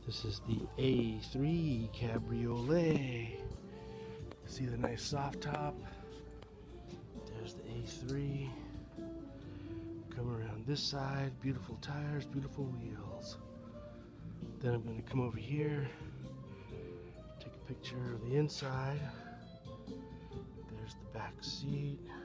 This is the A3 Cabriolet. See the nice soft top? There's the A3. Come around this side, beautiful tires, beautiful wheels. Then I'm going to come over here, take a picture of the inside. There's the back seat.